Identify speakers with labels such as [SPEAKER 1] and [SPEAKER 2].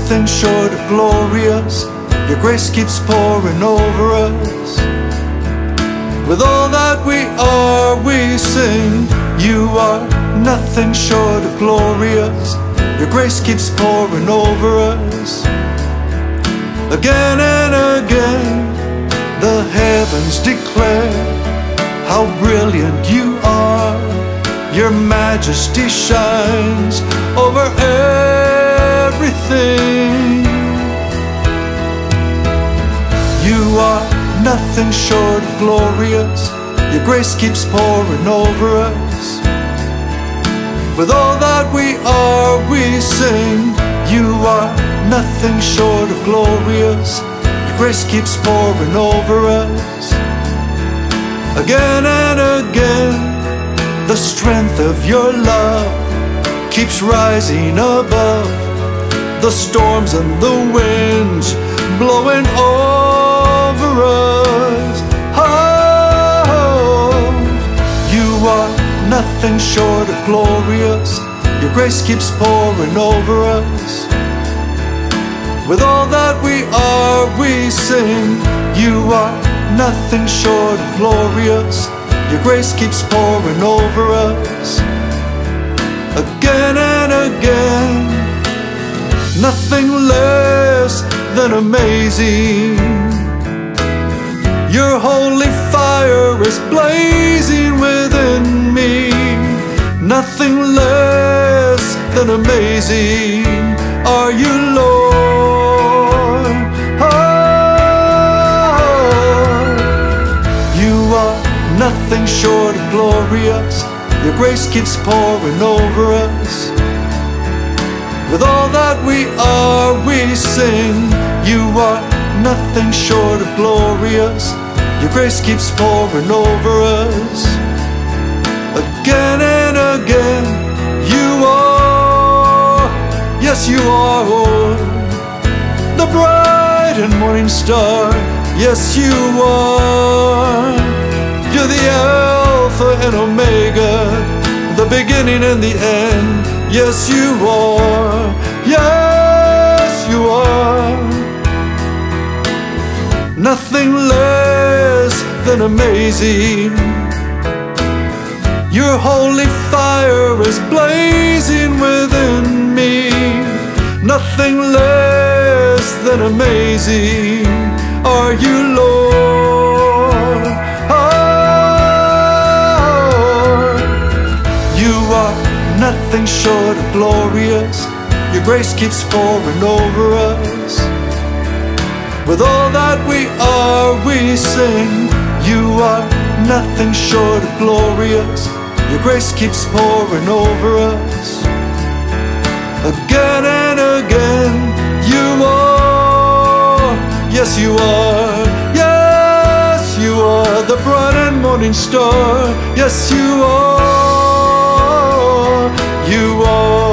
[SPEAKER 1] nothing short of glorious. Your grace keeps pouring over us. With all that we are, we sing. You are nothing short of glorious. Your grace keeps pouring over us. Again and again, the heavens declare how brilliant you are. Your majesty shines over everything. You are nothing short of glorious. Your grace keeps pouring over us. With all that we are, we sing. You are nothing short of glorious. Your grace keeps pouring over us. Again and again, the strength of your love keeps rising above the storms and the winds blowing over us. Oh, you are nothing short of glorious. Your grace keeps pouring over us. With all that we are, we sing. You are nothing short of glorious. Your grace keeps pouring over us. Again and again, nothing less than amazing. Your holy fire is blazing within me. Nothing less than amazing are you, Lord. Oh, you are nothing short of glorious. Your grace keeps pouring over us. With all that we are, we sing. You are nothing short of glorious. Your grace keeps pouring over us. Again and again, you are, yes you are, the bright and morning star. Yes you are. You're the Alpha and Omega, the beginning and the end. Yes you are. Yes you are. Nothing less than amazing. Your holy fire is blazing within me. Nothing less than amazing are you, Lord. Oh, you are nothing short of glorious. Your grace keeps pouring over us. With all that we are, we sing. You are nothing short of glorious. Your grace keeps pouring over us. Again and again, you are. Yes, you are. Yes, you are the bright and morning star. Yes, you are. You are.